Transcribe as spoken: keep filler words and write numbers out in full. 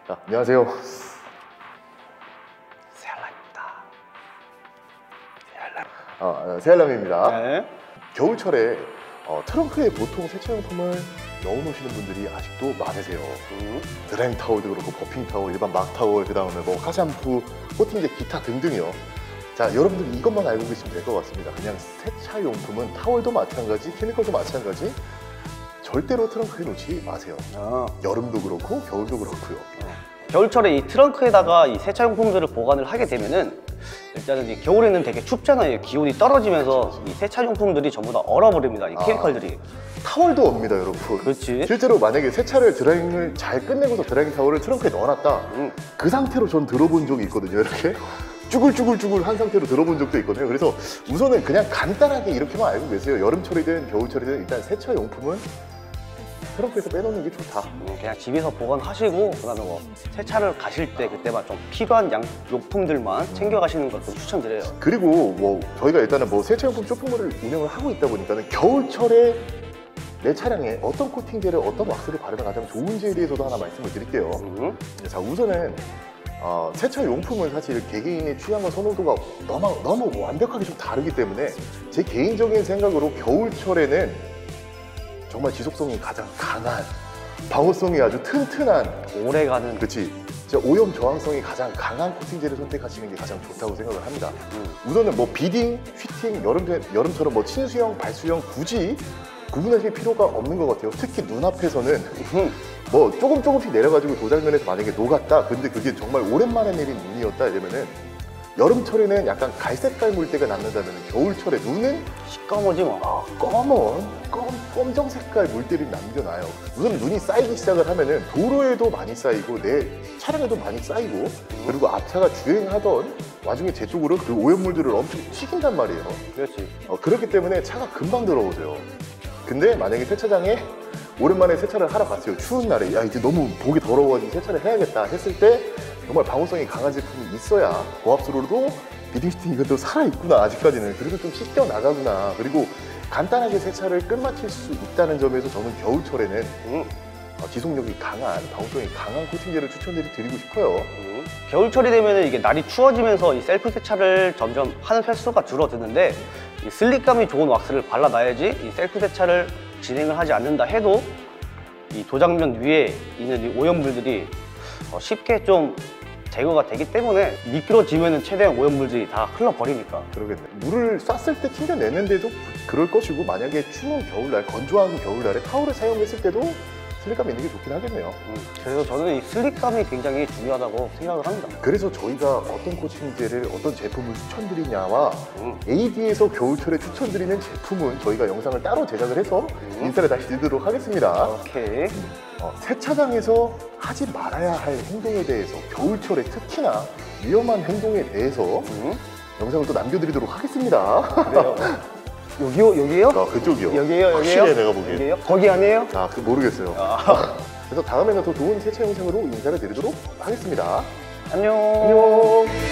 자, 안녕하세요. 새알람입니다. 새알람. 어, 새알람입니다. 네. 겨울철에 어, 트렁크에 보통 세차용품을 넣어놓으시는 분들이 아직도 많으세요. 음. 드라잉 타월도 그렇고 버핑 타월, 일반 막 타월, 그 다음에 뭐 카샴푸, 코팅제, 기타 등등이요. 자, 여러분들 이것만 알고 계시면 될 것 같습니다. 그냥 세차용품은 타월도 마찬가지, 케미컬도 마찬가지, 절대로 트렁크에 놓지 마세요. 아. 여름도 그렇고 겨울도 그렇고요. 어. 겨울철에 이 트렁크에다가 이 세차용품들을 보관을 하게 되면은 일단은 이 겨울에는 되게 춥잖아요. 기온이 떨어지면서 이 세차용품들이 전부 다 얼어버립니다. 이 케미컬들이. 아, 타월도 옵니다, 여러분. 그렇지. 실제로 만약에 세차를 드라잉을 잘 끝내고서 드라잉 타월을 트렁크에 넣어놨다. 음. 그 상태로 전 들어본 적이 있거든요. 이렇게 쭈글쭈글쭈글 한 상태로 들어본 적도 있거든요. 그래서 우선은 그냥 간단하게 이렇게만 알고 계세요. 여름철이든 겨울철이든 일단 세차용품은 트렁크에서 빼놓는 게 좋다. 음, 그냥 집에서 보관하시고 그다음에 뭐 세차를 가실 때 그때만 좀 필요한 양 용품들만 챙겨 가시는 것도 추천드려요. 그리고 뭐 저희가 일단은 뭐 세차용품 쇼핑몰을 운영을 하고 있다 보니까는 겨울철에 내 차량에 어떤 코팅제를 어떤 왁스를 바르면 가장 좋은지에 대해서도 하나 말씀을 드릴게요. 음. 자, 우선은 어, 세차용품은 사실 개개인의 취향과 선호도가 너무, 너무 완벽하게 좀 다르기 때문에 제 개인적인 생각으로 겨울철에는 정말 지속성이 가장 강한, 방어성이 아주 튼튼한, 오래가는. 그렇지, 진짜 오염 저항성이 가장 강한 코팅제를 선택하시는 게 가장 좋다고 생각을 합니다. 음. 우선은 뭐 비딩, 휘팅, 여름, 여름처럼 뭐 친수형, 발수형 굳이 구분하실 필요가 없는 것 같아요. 특히 눈앞에서는 음. 뭐 조금 조금씩 내려가지고 도장면에서 만약에 녹았다, 근데 그게 정말 오랜만에 내린 눈이었다 이러면은 여름철에는 약간 갈색깔 물때가 남는다면 겨울철에 눈은 시꺼머지 뭐. 아, 검은 검, 검정 색깔 물때를 남겨놔요. 우선 눈이 쌓이기 시작을 하면은 도로에도 많이 쌓이고 내 차량에도 많이 쌓이고, 그리고 앞차가 주행하던 와중에 제 쪽으로 그 오염물들을 엄청 튀긴단 말이에요. 그렇지. 어, 그렇기 때문에 차가 금방 더러워져요. 근데 만약에 세차장에 오랜만에 세차를 하러 갔어요. 추운 날에 야 이제 너무 보기 더러워가지고 세차를 해야겠다 했을 때 정말 방호성이 강한 제품이 있어야 고압수로도 비딩 시팅 이것도 살아있구나, 아직까지는 그래도 좀 씻겨 나가구나, 그리고 간단하게 세차를 끝마칠 수 있다는 점에서 저는 겨울철에는 음. 어, 지속력이 강한, 방호성이 강한 코팅제를 추천드리고 싶어요. 음. 겨울철이 되면 이게 날이 추워지면서 이 셀프 세차를 점점 하는 횟수가 줄어드는데 이 슬립감이 좋은 왁스를 발라놔야지 이 셀프 세차를 진행을 하지 않는다 해도 이 도장면 위에 있는 이 오염물들이 어, 쉽게 좀 제거가 되기 때문에 미끄러지면 최대한 오염물들이 다 흘러버리니까. 그러겠네. 물을 쐈을 때 튕겨내는데도 그럴 것이고, 만약에 추운 겨울날, 건조한 겨울날에 타월을 사용했을 때도 슬립감이 있는 게 좋긴 하겠네요. 음, 그래서 저는 이 슬립감이 굉장히 중요하다고 생각을 합니다. 그래서 저희가 어떤 코팅제를, 어떤 제품을 추천드리냐와 음. 에이디에서 겨울철에 추천드리는 제품은 저희가 영상을 따로 제작을 해서 음. 인스타에 다시 드리도록 하겠습니다. 오케이. 어, 세차장에서 하지 말아야 할 행동에 대해서, 겨울철에 특히나 위험한 행동에 대해서 음. 영상을 또 남겨드리도록 하겠습니다. 그래요. 여기요? 여기요? 아, 그쪽이요. 여기요? 여기요? 확실해, 내가 보기엔. 여기요? 거기 아니에요? 아, 그 모르겠어요. 아. 그래서 다음에는 더 좋은 세차 영상으로 인사를 드리도록 하겠습니다. 안녕. 안녕.